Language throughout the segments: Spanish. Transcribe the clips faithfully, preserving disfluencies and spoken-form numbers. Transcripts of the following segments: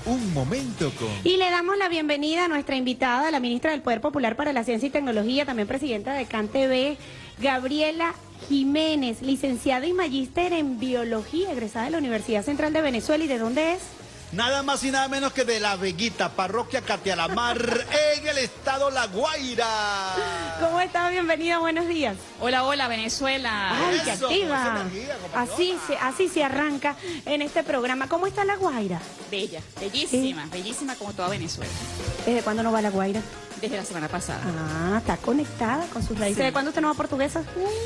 Un Momento con... Y le damos la bienvenida a nuestra invitada, la ministra del Poder Popular para la Ciencia y Tecnología, también presidenta de CanTV, Gabriela Jiménez, licenciada y magíster en Biología, egresada de la Universidad Central de Venezuela. ¿Y de dónde es? Nada más y nada menos que de La Veguita, parroquia Catialamar, en el estado La Guaira. ¿Cómo está? Bienvenida, buenos días. Hola, hola, Venezuela. Ay, qué Eso, activa. con esa energía, Así se, así se arranca en este programa. ¿Cómo está La Guaira? Bella, bellísima, bellísima como toda Venezuela. ¿Desde cuándo no va a La Guaira? Desde la semana pasada. Ah, está conectada con sus raíces. Sí. ¿De cuándo usted no va a Portuguesa?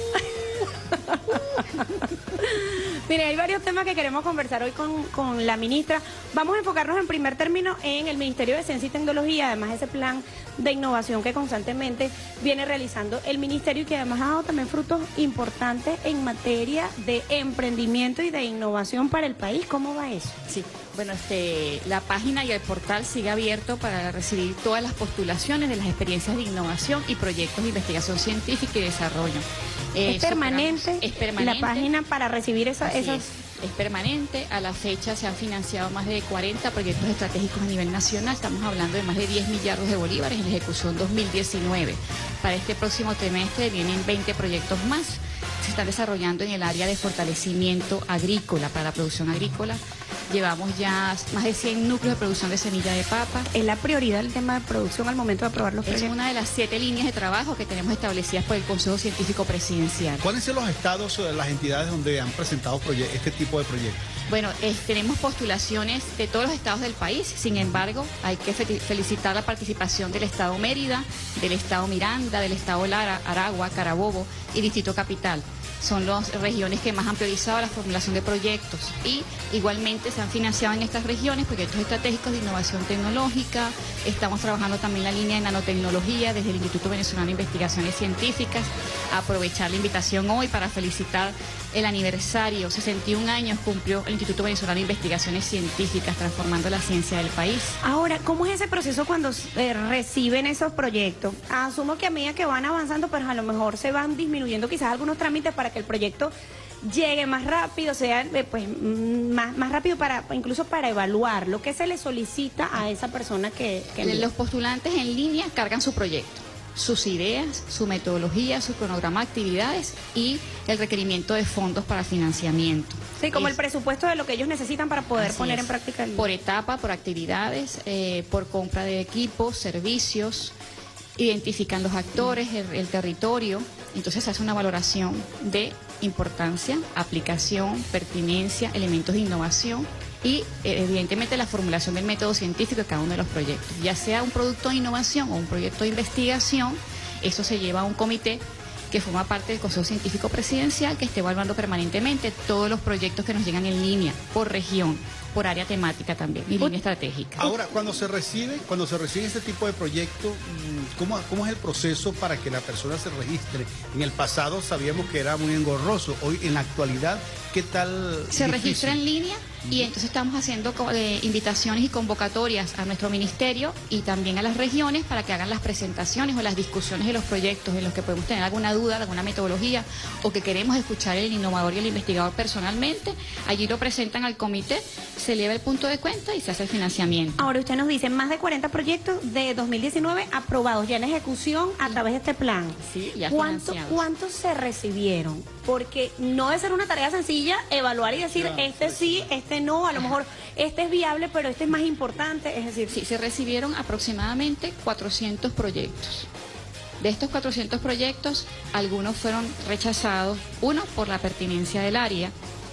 Mire, hay varios temas que queremos conversar hoy con, con la ministra. Vamos a enfocarnos en primer término en el Ministerio de Ciencia y Tecnología, además ese plan de innovación que constantemente viene realizando el ministerio y que además ha dado también frutos importantes en materia de emprendimiento y de innovación para el país. ¿Cómo va eso? Sí, bueno, este, la página y el portal sigue abierto para recibir todas las postulaciones de las experiencias de innovación y proyectos de investigación científica y desarrollo. Eh, ¿Es permanente, superamos- es permanente la página para recibir esa, Así esas... es, es permanente. A la fecha se han financiado más de cuarenta proyectos estratégicos a nivel nacional. Estamos hablando de más de diez millardos de bolívares en la ejecución dos mil diecinueve. Para este próximo trimestre vienen veinte proyectos más. Se están desarrollando en el área de fortalecimiento agrícola, para la producción agrícola. Llevamos ya más de cien núcleos de producción de semilla de papa. Es la prioridad el tema de producción al momento de aprobar los Es proyectos. una de las siete líneas de trabajo que tenemos establecidas por el Consejo Científico Presidencial. ¿Cuáles son los estados o las entidades donde han presentado proye- este tipo de proyectos? Bueno, eh, tenemos postulaciones de todos los estados del país. Sin embargo, hay que fe- felicitar la participación del estado Mérida, del estado Miranda, del estado Lara, Aragua, Carabobo y Distrito Capital. Son las regiones que más han priorizado la formulación de proyectos y igualmente se han financiado en estas regiones proyectos estratégicos de innovación tecnológica. Estamos trabajando también la línea de nanotecnología desde el Instituto Venezolano de Investigaciones Científicas. Aprovechar la invitación hoy para felicitar el aniversario. sesenta y un años cumplió el Instituto Venezolano de Investigaciones Científicas, transformando la ciencia del país. Ahora, ¿cómo es ese proceso cuando eh, reciben esos proyectos? Asumo que a medida que van avanzando, pero a lo mejor se van disminuyendo quizás algunos trámites para que el proyecto llegue más rápido, sea eh, pues mm, más, más rápido para incluso para evaluar lo que se le solicita a esa persona que, que envía. Los postulantes en línea cargan su proyecto, sus ideas, su metodología, su cronograma de actividades y el requerimiento de fondos para financiamiento. Sí, como Es- el presupuesto de lo que ellos necesitan para poder Así poner es. en práctica el... Por etapa, por actividades, eh, por compra de equipos, servicios, identifican los actores, el, el territorio. Entonces se hace una valoración de importancia, aplicación, pertinencia, elementos de innovación y eh, evidentemente la formulación del método científico de cada uno de los proyectos. Ya sea un producto de innovación o un proyecto de investigación, eso se lleva a un comité que forma parte del Consejo Científico Presidencial, que esté evaluando permanentemente todos los proyectos que nos llegan en línea, por región, por área temática también, y línea estratégica. Ahora, cuando se recibe, cuando se recibe este tipo de proyecto, mm, ¿cómo, ¿cómo es el proceso para que la persona se registre? En el pasado sabíamos que era muy engorroso. Hoy, en la actualidad, ¿qué tal? Se difícil? registra en línea y entonces estamos haciendo co- eh, invitaciones y convocatorias a nuestro ministerio y también a las regiones para que hagan las presentaciones o las discusiones de los proyectos en los que podemos tener alguna duda, alguna metodología o que queremos escuchar el innovador y el investigador personalmente. Allí lo presentan al comité, se eleva el punto de cuenta y se hace el financiamiento. Ahora usted nos dice más de cuarenta proyectos de dos mil diecinueve aprobados ya en ejecución a través de este plan. Sí, ya ¿Cuánto, financiados. ¿Cuántos se recibieron? Porque no debe ser una tarea sencilla evaluar y decir Claro, este sí, este no, a lo mejor este es viable, pero este es más importante. Es decir, Sí, se recibieron aproximadamente cuatrocientos proyectos. De estos cuatrocientos proyectos, algunos fueron rechazados, uno por la pertinencia del área,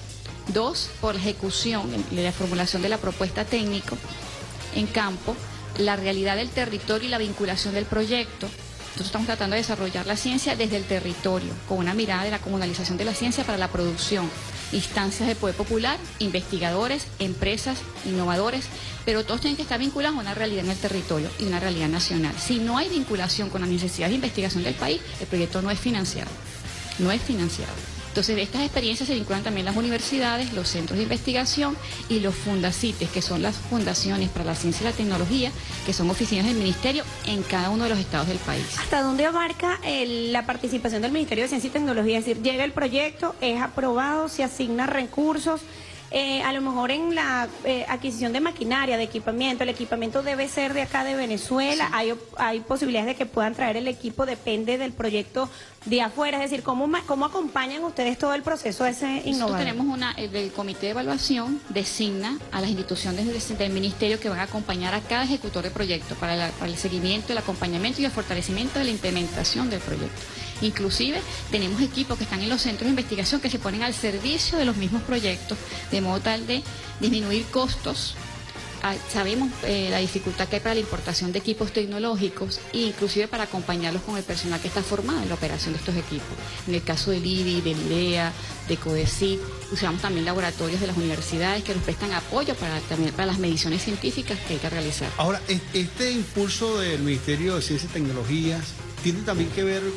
dos por la ejecución, la formulación de la propuesta técnico en campo, la realidad del territorio y la vinculación del proyecto. Entonces estamos tratando de desarrollar la ciencia desde el territorio, con una mirada de la comunalización de la ciencia para la producción, instancias de poder popular, investigadores, empresas, innovadores, pero todos tienen que estar vinculados a una realidad en el territorio y una realidad nacional. Si no hay vinculación con las necesidades de investigación del país, el proyecto no es financiado, no es financiado. Entonces, de estas experiencias se vinculan también las universidades, los centros de investigación y los fundacites, que son las fundaciones para la ciencia y la tecnología, que son oficinas del ministerio en cada uno de los estados del país. ¿hasta dónde abarca el- la participación del Ministerio de Ciencia y Tecnología? Es decir, llega el proyecto, es aprobado, se asignan recursos. eh, a lo mejor en la eh, adquisición de maquinaria, de equipamiento, el equipamiento debe ser de acá de Venezuela, sí. hay, hay posibilidades de que puedan traer el equipo, depende del proyecto de afuera, es decir, ¿cómo, cómo acompañan ustedes todo el proceso de ese innovador? Nosotros tenemos una, el, el comité de evaluación designa a las instituciones del, del ministerio que van a acompañar a cada ejecutor de proyecto para, la, para el seguimiento, el acompañamiento y el fortalecimiento de la implementación del proyecto. Inclusive tenemos equipos que están en los centros de investigación que se ponen al servicio de los mismos proyectos, de modo tal de disminuir costos. Ah, sabemos eh, la dificultad que hay para la importación de equipos tecnológicos e inclusive para acompañarlos con el personal que está formado en la operación de estos equipos. En el caso del I D I, del I D E A, de CODECID, usamos también laboratorios de las universidades que nos prestan apoyo para, también para las mediciones científicas que hay que realizar. Ahora, este impulso del Ministerio de Ciencia y Tecnologías tiene también que ver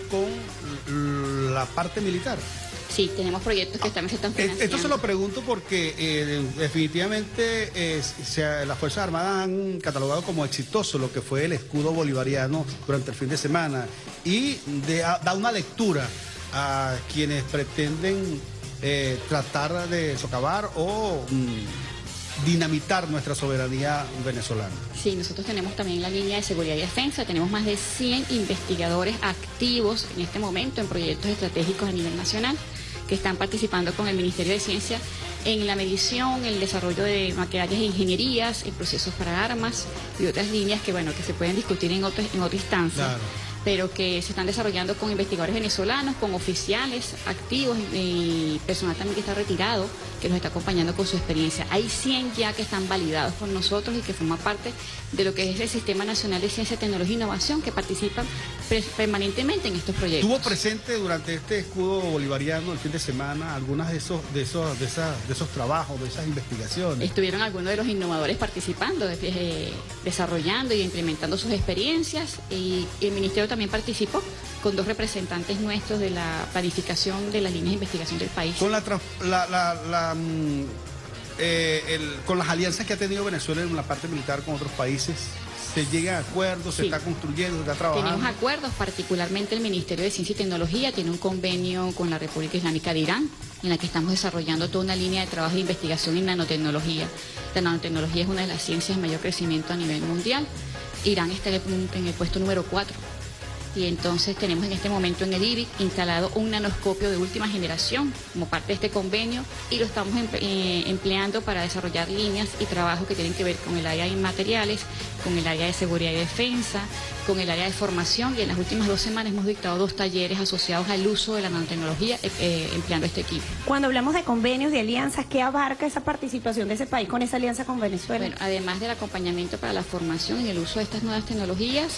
con la parte militar. Sí, tenemos proyectos que también se están financiando. Esto se lo pregunto porque eh, definitivamente eh, se, las Fuerzas Armadas han catalogado como exitoso lo que fue el escudo bolivariano durante el fin de semana y de, a, da una lectura a quienes pretenden eh, tratar de socavar o mm, dinamitar nuestra soberanía venezolana. Sí, nosotros tenemos también la línea de seguridad y defensa, tenemos más de cien investigadores activos en este momento en proyectos estratégicos a nivel nacional, que están participando con el Ministerio de Ciencia en la medición, el desarrollo de maquinarias e ingenierías, en procesos para armas y otras líneas que bueno que se pueden discutir en otra, en otra instancia. Claro. Pero que se están desarrollando con investigadores venezolanos, con oficiales activos y personal también que está retirado, que nos está acompañando con su experiencia. Hay cien ya que están validados por nosotros y que forman parte de lo que es el Sistema Nacional de Ciencia, Tecnología e Innovación, que participan permanentemente en estos proyectos. ¿Tuvo presente durante este escudo bolivariano el fin de semana algunas de esos, de esos, de esas, de esos trabajos, de esas investigaciones? Estuvieron algunos de los innovadores participando, eh, desarrollando y implementando sus experiencias, y, y el Ministerio también participó con dos representantes nuestros de la planificación de las líneas de investigación del país. Con la, la, la, la eh, el, con las alianzas que ha tenido Venezuela en la parte militar con otros países, ¿se llega a acuerdos, se sí. está construyendo, se está trabajando? Tenemos acuerdos, particularmente el Ministerio de Ciencia y Tecnología tiene un convenio con la República Islámica de Irán, en la que estamos desarrollando toda una línea de trabajo de investigación en nanotecnología. La nanotecnología es una de las ciencias de mayor crecimiento a nivel mundial. Irán está en el, en el puesto número cuatro. Y entonces tenemos en este momento en el I B I C instalado un nanoscopio de última generación como parte de este convenio y lo estamos empleando para desarrollar líneas y trabajos que tienen que ver con el área de materiales, con el área de seguridad y defensa, con el área de formación, y en las últimas dos semanas hemos dictado dos talleres asociados al uso de la nanotecnología eh, empleando este equipo. Cuando hablamos de convenios, de alianzas, ¿qué abarca esa participación de ese país con esa alianza con Venezuela? Bueno, además del acompañamiento para la formación y el uso de estas nuevas tecnologías,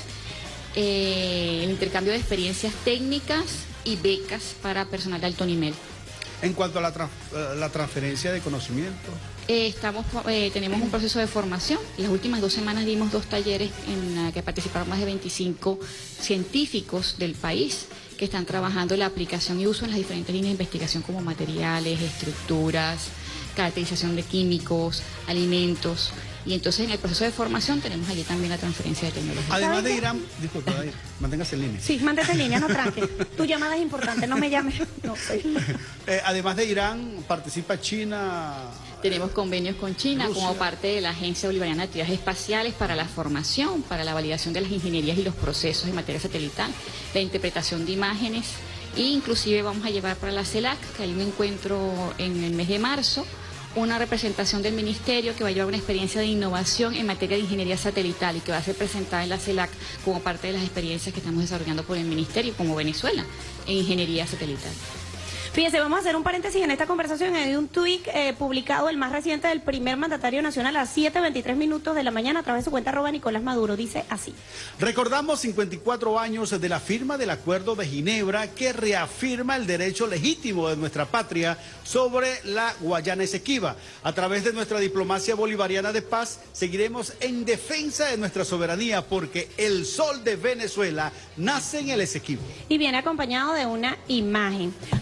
Eh, el intercambio de experiencias técnicas y becas para personal de alto nivel. En cuanto a la, trans, la transferencia de conocimiento. Eh, estamos, eh, tenemos un proceso de formación. Las últimas dos semanas dimos dos talleres en la que participaron más de veinticinco científicos del país que están trabajando la aplicación y uso en las diferentes líneas de investigación como materiales, estructuras, caracterización de químicos, alimentos. Y entonces en el proceso de formación tenemos allí también la transferencia de tecnología. Además de Irán, disculpa, manténgase en línea. Sí, manténgase en línea, no tranque. Tu llamada es importante, no me llames. No sé. Eh, además de Irán, participa China. Tenemos convenios con China Rusia. como parte de la Agencia Bolivariana de Actividades Espaciales para la formación, para la validación de las ingenierías y los procesos en materia satelital, la interpretación de imágenes, e inclusive vamos a llevar para la CELAC, que hay un encuentro en el mes de marzo, una representación del Ministerio que va a llevar una experiencia de innovación en materia de ingeniería satelital y que va a ser presentada en la CELAC como parte de las experiencias que estamos desarrollando por el Ministerio como Venezuela en ingeniería satelital. Fíjense, vamos a hacer un paréntesis en esta conversación. Hay un tuit eh, publicado, el más reciente del primer mandatario nacional, a siete veintitrés minutos de la mañana a través de su cuenta arroba Nicolás Maduro. Dice así: recordamos cincuenta y cuatro años de la firma del Acuerdo de Ginebra, que reafirma el derecho legítimo de nuestra patria sobre la Guayana Esequiba. A través de nuestra diplomacia bolivariana de paz, seguiremos en defensa de nuestra soberanía, porque el sol de Venezuela nace en el Esequibo. Y viene acompañado de una imagen. Ahora,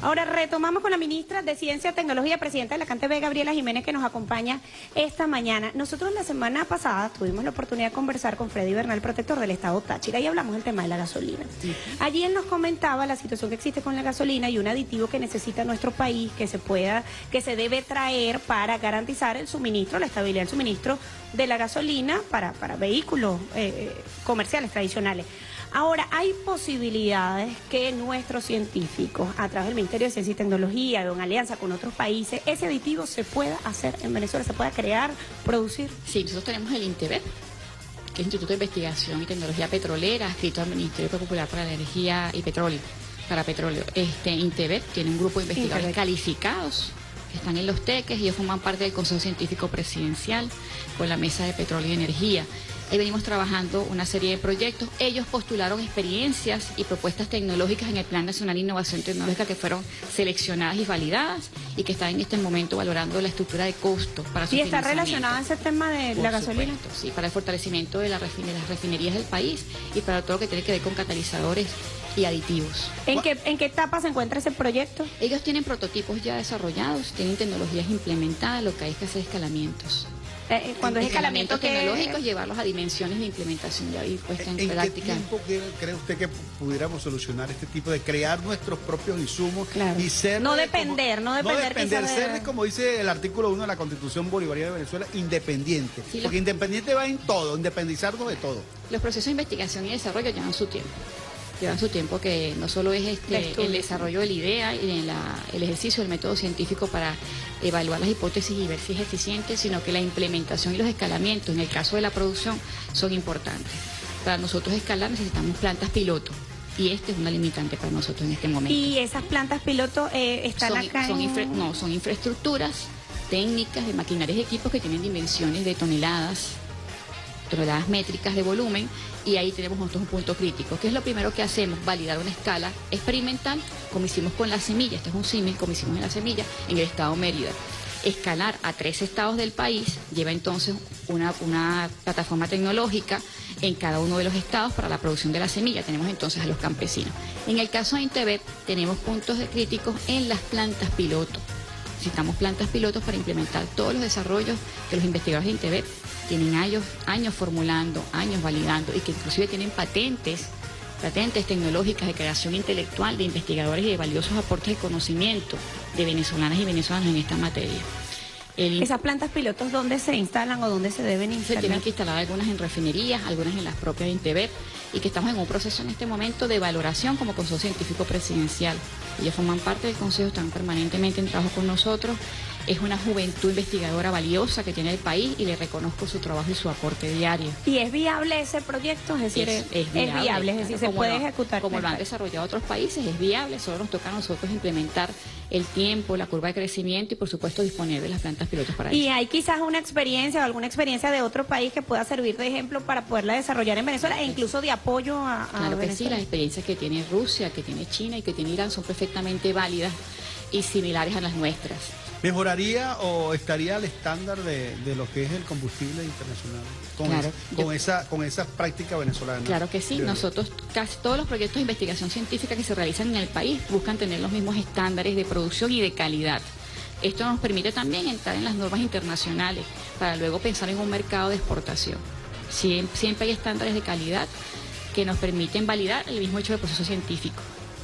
retomamos con la ministra de Ciencia y Tecnología, presidenta de la CanTV, Gabriela Jiménez, que nos acompaña esta mañana. Nosotros la semana pasada tuvimos la oportunidad de conversar con Freddy Bernal, protector del Estado Táchira, y hablamos del tema de la gasolina. Sí. Allí él nos comentaba la situación que existe con la gasolina y un aditivo que necesita nuestro país, que se pueda, que se debe traer para garantizar el suministro, la estabilidad del suministro de la gasolina para, para vehículos eh, comerciales tradicionales. Ahora, hay posibilidades que nuestros científicos, a través del Ministerio de Ciencia y Tecnología, en alianza con otros países, ese aditivo se pueda hacer en Venezuela, se pueda crear, producir. Sí, nosotros tenemos el INTEVEP, que es el Instituto de Investigación y Tecnología Petrolera, adscrito al Ministerio Popular para la Energía y Petróleo. Para petróleo. Este INTEVEP tiene un grupo de investigadores Intervet. calificados que están en los teques y ellos forman parte del Consejo Científico Presidencial con la Mesa de Petróleo y Energía. Ahí venimos trabajando una serie de proyectos. Ellos postularon experiencias y propuestas tecnológicas en el Plan Nacional de Innovación Tecnológica que fueron seleccionadas y validadas y que están en este momento valorando la estructura de costos para su ¿Y está relacionado ese tema de Por la gasolina? Supuesto, sí, para el fortalecimiento de, la refine, de las refinerías del país y para todo lo que tiene que ver con catalizadores y aditivos. ¿En qué, ¿En qué etapa se encuentra ese proyecto? Ellos tienen prototipos ya desarrollados, tienen tecnologías implementadas, lo que hay es que hacer escalamientos. Eh, cuando es escalamiento tecnológicos, llevarlos a dimensiones de implementación ya y puesta en, ¿En práctica. ¿En qué tiempo cree usted que pudiéramos solucionar este tipo de crear nuestros propios insumos claro. y ser no de depender, como, no depender, no depender de... ser de, como dice el artículo uno de la Constitución Bolivariana de Venezuela, independiente, sí, porque los... independiente va en todo, independizarnos de todo. Los procesos de investigación y desarrollo llevan su tiempo. Llevan su tiempo, que no solo es este el desarrollo de la idea y la, el ejercicio del método científico para evaluar las hipótesis y ver si es eficiente, sino que la implementación y los escalamientos, en el caso de la producción, son importantes. Para nosotros escalar necesitamos plantas piloto y este es una limitante para nosotros en este momento. ¿Y esas plantas piloto eh, están son, acá son en... infra, No, son infraestructuras técnicas de maquinarias y equipos que tienen dimensiones de toneladas, toneladas métricas de volumen, y ahí tenemos nosotros un punto crítico. ¿Qué es lo primero que hacemos? Validar una escala experimental, como hicimos con la semilla, este es un símil, como hicimos en la semilla, en el estado Mérida. Escalar a tres estados del país lleva entonces una, una plataforma tecnológica en cada uno de los estados para la producción de la semilla. Tenemos entonces a los campesinos. En el caso de INTEVEP tenemos puntos de críticos en las plantas piloto. Necesitamos plantas pilotos para implementar todos los desarrollos que los investigadores de INTEVEP tienen años, años formulando, años validando y que inclusive tienen patentes, patentes tecnológicas de creación intelectual de investigadores y de valiosos aportes de conocimiento de venezolanas y venezolanos en esta materia. El, ¿Esas plantas pilotos dónde se instalan o dónde se deben instalar? Se tienen que instalar algunas en refinerías, algunas en las propias INTEVEP, y que estamos en un proceso en este momento de valoración como Consejo Científico Presidencial. Ellos forman parte del Consejo, están permanentemente en trabajo con nosotros. Es una juventud investigadora valiosa que tiene el país y le reconozco su trabajo y su aporte diario. ¿Y es viable ese proyecto? Es decir, es, es, viable, es viable, es decir, se puede lo, ejecutar. Como lo han desarrollado otros países, es viable, solo nos toca a nosotros implementar el tiempo, la curva de crecimiento y por supuesto disponer de las plantas pilotos para eso. ¿Y hay quizás una experiencia o alguna experiencia de otro país que pueda servir de ejemplo para poderla desarrollar en Venezuela e incluso de apoyo a, a Claro que Venezuela? Sí, las experiencias que tiene Rusia, que tiene China y que tiene Irán son perfectamente válidas y similares a las nuestras. ¿Mejoraría o estaría al estándar de, de lo que es el combustible internacional con, claro, esa, con, yo, esa, con esa práctica venezolana? Claro que sí. Yo, Nosotros, casi todos los proyectos de investigación científica que se realizan en el país buscan tener los mismos estándares de producción y de calidad. Esto nos permite también entrar en las normas internacionales para luego pensar en un mercado de exportación. Siempre, siempre hay estándares de calidad que nos permiten validar el mismo hecho del proceso científico.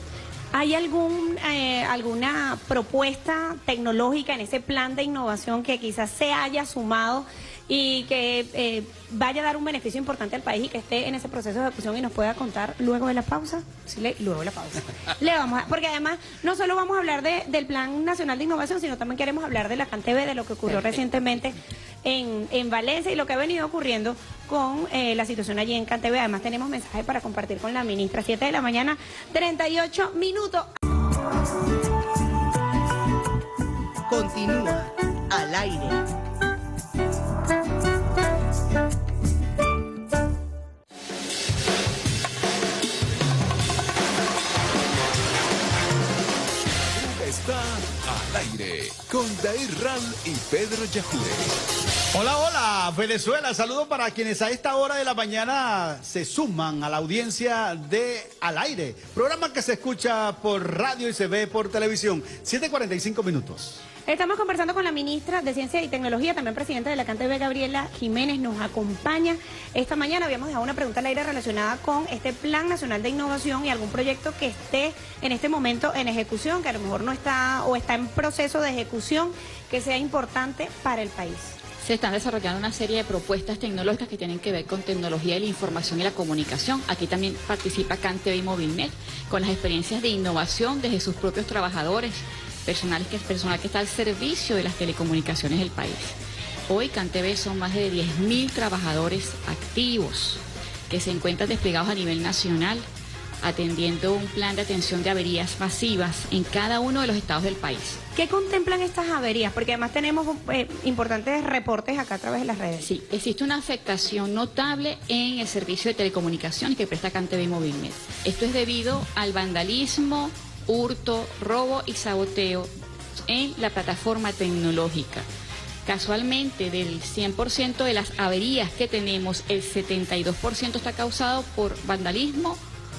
¿Hay algún, eh, alguna propuesta tecnológica en ese plan de innovación que quizás se haya sumado y que eh, vaya a dar un beneficio importante al país y que esté en ese proceso de ejecución y nos pueda contar luego de la pausa? Sí, le, luego de la pausa. Le vamos a, porque además no solo vamos a hablar de, del Plan Nacional de Innovación, sino también queremos hablar de la CanTV, de lo que ocurrió Perfecto. recientemente en, en Valencia y lo que ha venido ocurriendo con eh, la situación allí en CanTV. Además tenemos mensajes para compartir con la ministra. siete de la mañana, treinta y ocho minutos. Continúa al aire. Está al aire con Aldair Ral y Pedro Yajure. Hola, hola, Venezuela. Saludos para quienes a esta hora de la mañana se suman a la audiencia de Al Aire, programa que se escucha por radio y se ve por televisión. siete cuarenta y cinco minutos. Estamos conversando con la ministra de Ciencia y Tecnología, también presidenta de la CanTV, Gabriela Jiménez, nos acompaña. Esta mañana habíamos dejado una pregunta al aire relacionada con este Plan Nacional de Innovación y algún proyecto que esté en este momento en ejecución, que a lo mejor no está o está en proceso de ejecución, que sea importante para el país. Se están desarrollando una serie de propuestas tecnológicas que tienen que ver con tecnología de la información y la comunicación. Aquí también participa CanTV y Movilnet con las experiencias de innovación desde sus propios trabajadores, personal que, personal que está al servicio de las telecomunicaciones del país. Hoy CanTV son más de diez mil trabajadores activos que se encuentran desplegados a nivel nacional, atendiendo un plan de atención de averías masivas en cada uno de los estados del país. ¿Qué contemplan estas averías? Porque además tenemos eh, importantes reportes acá a través de las redes. Sí, existe una afectación notable en el servicio de telecomunicaciones que presta CanTV y Movilnet. Esto es debido al vandalismo, hurto, robo y saboteo en la plataforma tecnológica. Casualmente, del cien por ciento de las averías que tenemos, el setenta y dos por ciento está causado por vandalismo,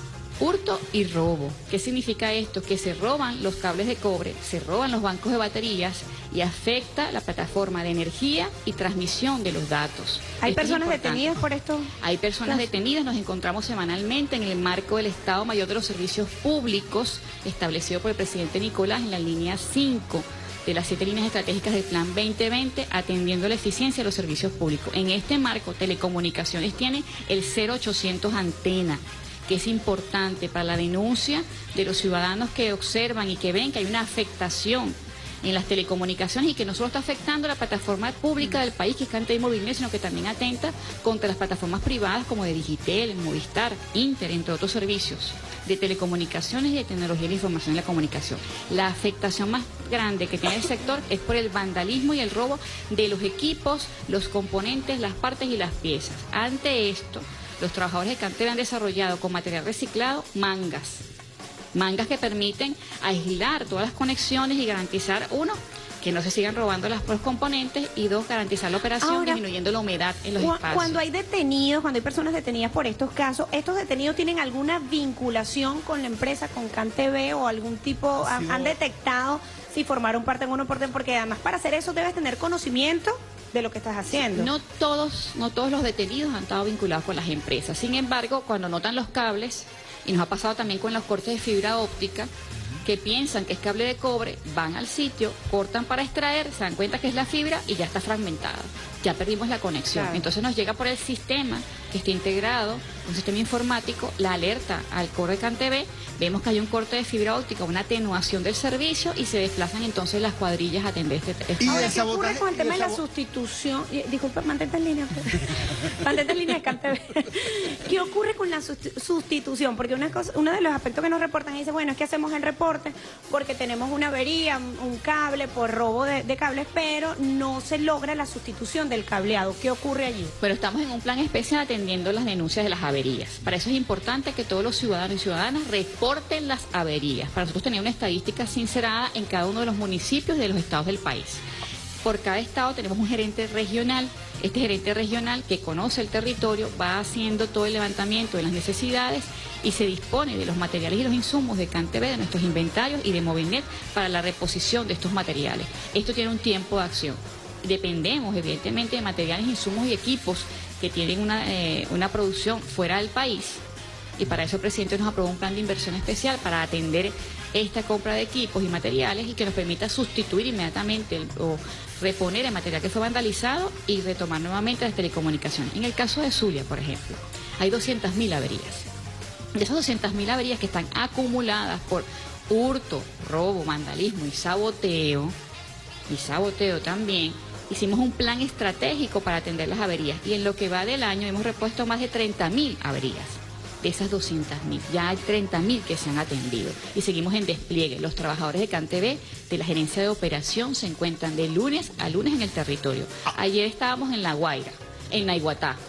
hurto y robo. ¿Qué significa esto? Que se roban los cables de cobre, se roban los bancos de baterías y afecta la plataforma de energía y transmisión de los datos. ¿Hay Esto personas detenidas por esto? Hay personas Gracias. detenidas, nos encontramos semanalmente en el marco del Estado Mayor de los Servicios Públicos, establecido por el presidente Nicolás en la línea cinco de las siete líneas estratégicas del Plan veinte veinte, atendiendo la eficiencia de los servicios públicos. En este marco, Telecomunicaciones tiene el cero ochocientos antena, que es importante para la denuncia de los ciudadanos que observan y que ven que hay una afectación en las telecomunicaciones y que no solo está afectando la plataforma pública del país, que es CanTV y Movilnet, sino que también atenta contra las plataformas privadas como de Digitel, Movistar, Inter, entre otros servicios de telecomunicaciones y de tecnología de la información y la comunicación. La afectación más grande que tiene el sector es por el vandalismo y el robo de los equipos, los componentes, las partes y las piezas. Ante esto, los trabajadores de CanTV han desarrollado con material reciclado mangas. Mangas que permiten aislar todas las conexiones y garantizar, uno, que no se sigan robando las, los componentes, y dos, garantizar la operación. Ahora, disminuyendo la humedad en los cu espacios. Cuando hay detenidos, cuando hay personas detenidas por estos casos, ¿estos detenidos tienen alguna vinculación con la empresa, con CanTV o algún tipo, han, han detectado si formaron parte en uno por dentro? Porque además para hacer eso debes tener conocimiento de lo que estás haciendo. No todos, no todos los detenidos han estado vinculados con las empresas. Sin embargo, cuando notan los cables, y nos ha pasado también con los cortes de fibra óptica, que piensan que es cable de cobre, van al sitio, cortan para extraer, se dan cuenta que es la fibra y ya está fragmentada. Ya perdimos la conexión. Claro. Entonces nos llega por el sistema que está integrado, un sistema informático, la alerta al core de CanTV, vemos que hay un corte de fibra óptica, una atenuación del servicio y se desplazan entonces las cuadrillas a atender este, este. ¿Y ahora qué ocurre con el tema de la sustitución? Disculpa, mantente en línea. Mantente en línea de CanTV. ¿Qué ocurre con la sustitución? Porque una cosa, uno de los aspectos que nos reportan dice, bueno, es que hacemos el reporte porque tenemos una avería, un, un cable por robo de, de cables, pero no se logra la sustitución del cableado. ¿Qué ocurre allí? Pero estamos en un plan especial atendiendo las denuncias de las averías. Para eso es importante que todos los ciudadanos y ciudadanas reporten las averías. Para nosotros tener una estadística sincerada en cada uno de los municipios de los estados del país. Por cada estado tenemos un gerente regional. Este gerente regional, que conoce el territorio, va haciendo todo el levantamiento de las necesidades y se dispone de los materiales y los insumos de CanTV, de nuestros inventarios y de Movilnet para la reposición de estos materiales. Esto tiene un tiempo de acción. Dependemos, evidentemente, de materiales, insumos y equipos que tienen una, eh, una producción fuera del país, y para eso el presidente nos aprobó un plan de inversión especial para atender esta compra de equipos y materiales y que nos permita sustituir inmediatamente el, o reponer el material que fue vandalizado y retomar nuevamente las telecomunicaciones. En el caso de Zulia, por ejemplo, hay doscientas mil averías. De esas doscientas mil averías que están acumuladas por hurto, robo, vandalismo y saboteo, y saboteo también, hicimos un plan estratégico para atender las averías y en lo que va del año hemos repuesto más de treinta mil averías. De esas doscientas mil, ya hay treinta mil que se han atendido y seguimos en despliegue. Los trabajadores de CanTV, de la gerencia de operación, se encuentran de lunes a lunes en el territorio. Ayer estábamos en La Guaira, en Naiguatá,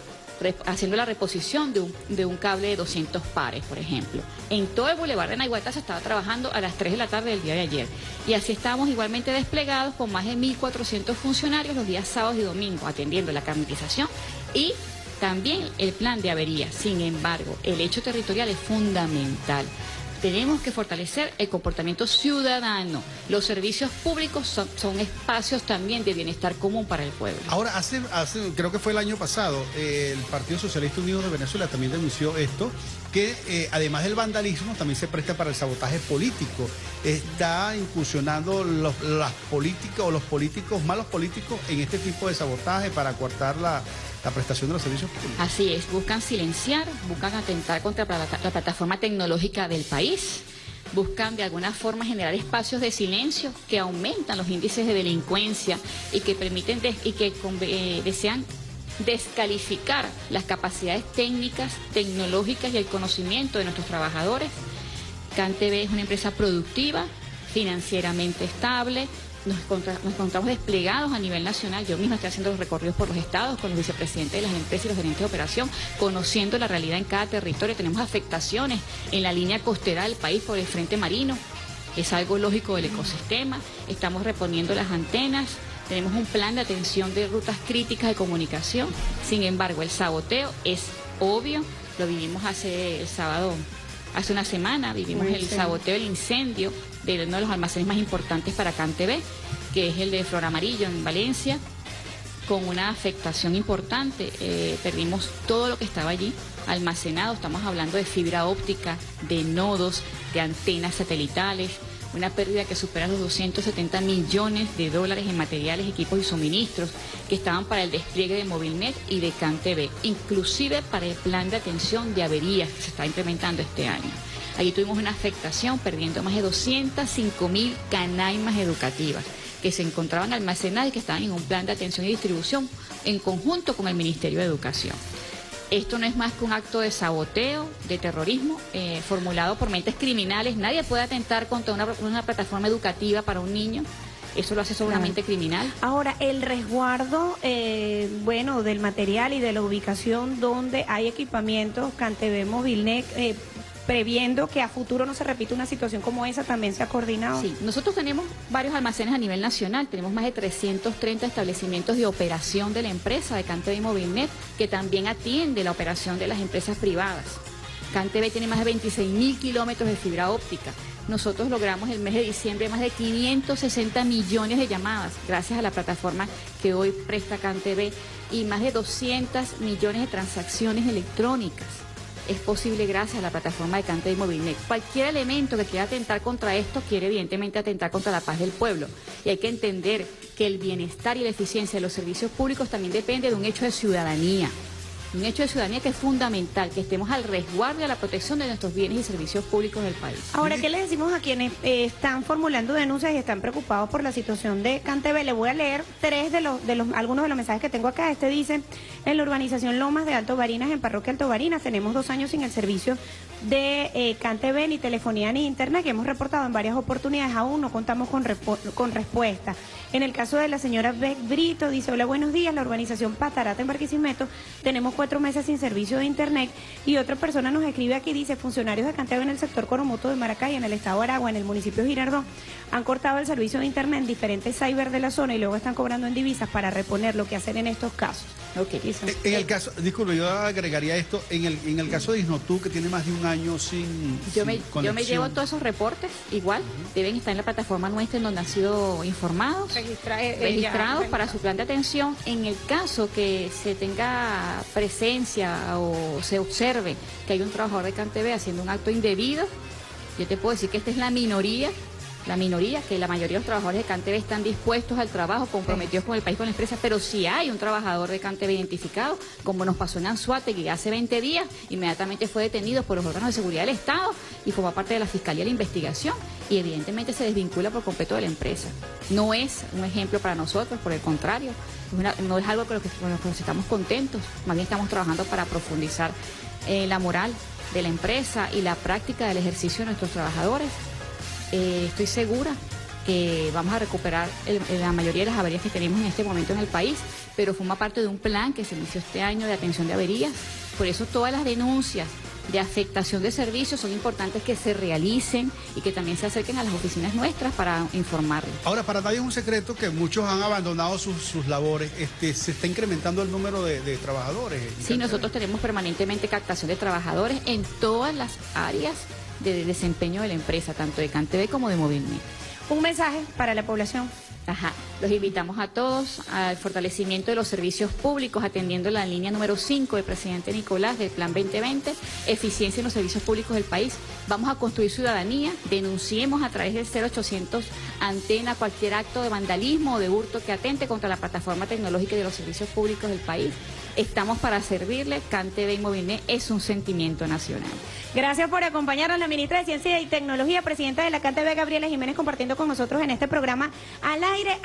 haciendo la reposición de un, de un cable de doscientos pares, por ejemplo. En todo el Boulevard de Naiguatá se estaba trabajando a las tres de la tarde del día de ayer. Y así estábamos igualmente desplegados con más de mil cuatrocientos funcionarios los días sábados y domingos, atendiendo la climatización y también el plan de avería. Sin embargo, el hecho territorial es fundamental. Tenemos que fortalecer el comportamiento ciudadano. Los servicios públicos son, son espacios también de bienestar común para el pueblo. Ahora, hace, hace creo que fue el año pasado, eh, el Partido Socialista Unido de Venezuela también denunció esto, que eh, además del vandalismo también se presta para el sabotaje político. Está incursionando los, las políticas o los políticos, malos políticos, en este tipo de sabotaje para coartar la... la prestación de los servicios públicos. Así es, buscan silenciar, buscan atentar contra la, la plataforma tecnológica del país, buscan de alguna forma generar espacios de silencio que aumentan los índices de delincuencia y que permiten des, y que eh, desean descalificar las capacidades técnicas, tecnológicas y el conocimiento de nuestros trabajadores. CanTV es una empresa productiva, financieramente estable. Nos, contra, nos encontramos desplegados a nivel nacional. Yo misma estoy haciendo los recorridos por los estados con los vicepresidentes de las empresas y los gerentes de operación, conociendo la realidad en cada territorio. Tenemos afectaciones en la línea costera del país por el frente marino. Es algo lógico del ecosistema. Estamos reponiendo las antenas. Tenemos un plan de atención de rutas críticas de comunicación. Sin embargo, el saboteo es obvio. Lo vivimos hace el sábado. Hace una semana vivimos el saboteo, el incendio de uno de los almacenes más importantes para CanTV, que es el de Flor Amarillo en Valencia, con una afectación importante. Eh, perdimos todo lo que estaba allí almacenado. Estamos hablando de fibra óptica, de nodos, de antenas satelitales, una pérdida que supera los doscientos setenta millones de dólares en materiales, equipos y suministros que estaban para el despliegue de Movilnet y de CanTV, inclusive para el plan de atención de averías que se está implementando este año. Allí tuvimos una afectación, perdiendo más de doscientas cinco mil canaimas educativas que se encontraban almacenadas y que estaban en un plan de atención y distribución en conjunto con el Ministerio de Educación. Esto no es más que un acto de saboteo, de terrorismo, eh, formulado por mentes criminales. Nadie puede atentar contra una, una plataforma educativa para un niño. Eso lo hace sobre una mente criminal. Ahora, el resguardo, eh, bueno, del material y de la ubicación donde hay equipamientos, CanTV, Movilnet, eh, previendo que a futuro no se repita una situación como esa, también se ha coordinado. Sí, nosotros tenemos varios almacenes a nivel nacional, tenemos más de trescientos treinta establecimientos de operación de la empresa de CanTV y Movilnet, que también atiende la operación de las empresas privadas. CanTV tiene más de veintiséis mil kilómetros de fibra óptica. Nosotros logramos el mes de diciembre más de quinientos sesenta millones de llamadas, gracias a la plataforma que hoy presta CanTV, y más de doscientos millones de transacciones electrónicas. Es posible gracias a la plataforma de CanTV y Movilnet. Cualquier elemento que quiera atentar contra esto quiere evidentemente atentar contra la paz del pueblo. Y hay que entender que el bienestar y la eficiencia de los servicios públicos también depende de un hecho de ciudadanía. Un hecho de ciudadanía que es fundamental, que estemos al resguardo y a la protección de nuestros bienes y servicios públicos del país. Ahora, ¿qué le decimos a quienes eh, están formulando denuncias y están preocupados por la situación de CanTV? Le voy a leer tres de los, de los, algunos de los mensajes que tengo acá. Este dice: en la urbanización Lomas de Alto Barinas, en Parroquia Alto Barinas, tenemos dos años sin el servicio de eh, CanTV, ni telefonía ni internet, que hemos reportado en varias oportunidades. Aún no contamos con, con respuesta. En el caso de la señora Beck Brito, dice: hola, buenos días, la urbanización Patarata en Barquisimeto, tenemos cuatro meses sin servicio de internet. Y otra persona nos escribe aquí, dice: funcionarios de CanTV en el sector Coromoto de Maracay, en el estado de Aragua, en el municipio de Girardot, han cortado el servicio de internet en diferentes cyber de la zona y luego están cobrando en divisas para reponer. Lo que hacen en estos casos. Okay. En, en el caso, disculpe, yo agregaría esto, en el, en el caso de Isnotú, que tiene más de un año sin, yo sin me, conexión. Yo me llevo todos esos reportes, igual, uh-huh. deben estar en la plataforma nuestra en donde han sido informados, Registra, eh, registrados ya, para su plan de atención. En el caso que se tenga presencia o se observe que hay un trabajador de CanTV haciendo un acto indebido, yo te puedo decir que esta es la minoría, la minoría, que la mayoría de los trabajadores de CanTV están dispuestos al trabajo, comprometidos con el país, con la empresa, pero si hay un trabajador de CanTV identificado, como nos pasó en Anzoátegui hace veinte días, inmediatamente fue detenido por los órganos de seguridad del Estado y forma parte de la Fiscalía de la investigación y evidentemente se desvincula por completo de la empresa. No es un ejemplo para nosotros, por el contrario, es una, no es algo con lo, que, con lo que estamos contentos, más bien estamos trabajando para profundizar eh, la moral de la empresa y la práctica del ejercicio de nuestros trabajadores. Eh, estoy segura que vamos a recuperar el, la mayoría de las averías que tenemos en este momento en el país, pero forma parte de un plan que se inició este año de atención de averías. Por eso todas las denuncias de afectación de servicios son importantes que se realicen y que también se acerquen a las oficinas nuestras para informarles. Ahora, para nadie es un secreto que muchos han abandonado sus, sus labores. Este, se está incrementando el número de, de trabajadores. Sí, nosotros tenemos permanentemente captación de trabajadores en todas las áreas de desempeño de la empresa, tanto de CanTV como de Movilnet. Un mensaje para la población. Ajá. Los invitamos a todos al fortalecimiento de los servicios públicos, atendiendo la línea número cinco del presidente Nicolás del Plan veinte veinte, eficiencia en los servicios públicos del país. Vamos a construir ciudadanía, denunciemos a través del cero ochocientos Antena cualquier acto de vandalismo o de hurto que atente contra la plataforma tecnológica y de los servicios públicos del país. Estamos para servirle. CanTV y Movilnet es un sentimiento nacional. Gracias por acompañarnos, la ministra de Ciencia y Tecnología, presidenta de la CanTV, Gabriela Jiménez, compartiendo con nosotros en este programa Al Aire.